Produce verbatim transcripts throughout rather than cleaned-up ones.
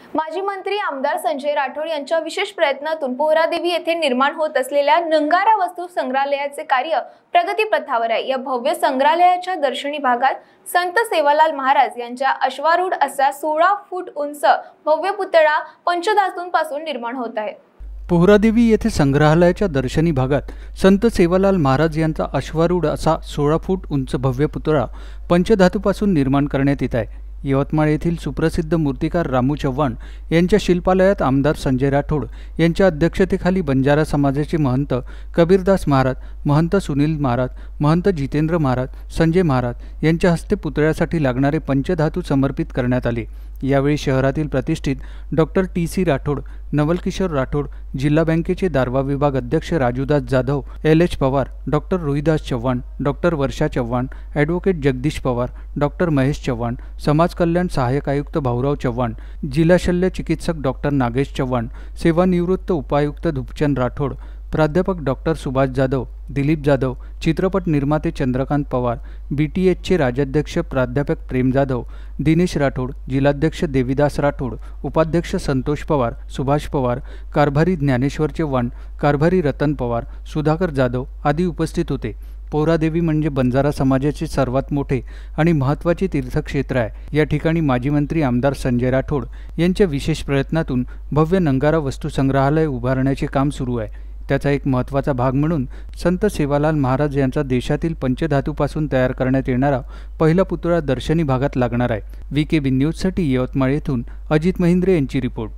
माजी मंत्री आमदार संजय राठोड यांच्या विशेष प्रयत्नातून पोहरादेवी येथे निर्माण होत असलेल्या नंगारा वस्तू संग्रहालयाचे कार्य प्रगतीपथावर आहे। या भव्य संग्रहालयाच्या दर्शनी भागात संत सेवालाल महाराज यांच्या अश्वारूढ असा सोळा फूट उंच भव्य पुतळा पंचधातूंपासून निर्माण होत आहे। पोहरादेवी येथे संग्रहालयाच्या दर्शनी भागात संत सेवालाल महाराज यांचा अश्वारूढ असा सोळा फूट उंच भव्य पुतळा पंचधातूपासून निर्माण करण्यात येत आहे। यवतमाळ येथील सुप्रसिद्ध मूर्तिकार रामू चव्हाण यांच्या शिल्पालयात आमदार संजय राठोड यांच्या अध्यक्षतेखाली बंजारा समाजाचे महंत कबीरदास महाराज, महंत सुनील महाराज, महंत जितेंद्र महाराज, संजय महाराज यांच्या हस्ते पुतळ्यासाठी लागणारे पंचधातू समर्पित करण्यात आले। यावेळी शहरातील प्रतिष्ठित doctor T C Rathod, Navalkishor Rathod, जिल्हा बँकेचे दारवा विभाग अध्यक्ष Rajudas Jadhav, L H Pawar, doctor Rohidas Chavan, doctor Varsha Chavan, advocate Jagdish Pawar, doctor Mahesh Chavan, समाज कल्याण सहाय्यक आयुक्त भाऊराव चव्हाण, जिल्हा शल्य चिकित्सक डॉक्टर नागेश चव्हाण, सेवानिवृत्त उपायुक्त धुपचंद राठोड, प्राध्यापक डॉक्टर सुभाष जाधव, दिलीप जाधव, चित्रपट निर्माते चंद्रकांत पवार, बी टी एचचे राज्याध्यक्ष प्राध्यापक प्रेम जाधव, दिनेश राठोड, जिल्हाध्यक्ष देवीदास राठोड, उपाध्यक्ष संतोष पवार, सुभाष पवार, कारभारी ज्ञानेश्वर चव्हाण, कारभारी रतन पवार, सुधाकर जाधव आदी उपस्थित होते। पोहरादेवी म्हणजे बंजारा समाजाचे सर्वात मोठे आणि महत्त्वाचे तीर्थक्षेत्र आहे। या ठिकाणी माजी मंत्री आमदार संजय राठोड यांच्या विशेष प्रयत्नातून भव्य नंगारा वस्तू संग्रहालय उभारण्याचे काम सुरू आहे। त्याचा एक महत्त्वाचा भाग म्हणून संत सेवालाल महाराज यांचा देशातील पंचधातूपासून तयार करण्यात येणारा पहिला पुतळा दर्शनी भागात लागणार आहे। व्ही के बी न्यूजसाठी यवतमाळ येथून अजित महिंद्रे यांची रिपोर्ट।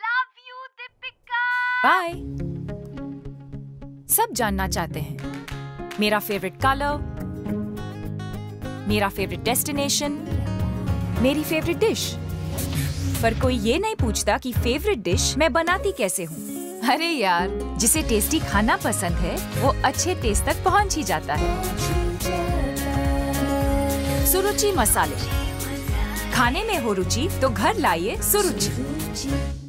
बाय। सब जानना चाहते हैं मेरा फेवरेट कलर, मेरा फेवरेट डेस्टिनेशन, मेरी फेवरेट डिश, पर कोई ये नहीं पूछता कि फेवरेट डिश मैं बनाती कैसे हूँ। अरे यार, जिसे टेस्टी खाना पसंद है वो अच्छे टेस्ट तक पहुँच ही जाता है। सुरुचि मसाले, खाने में हो रुचि तो घर लाइए सुरुचि।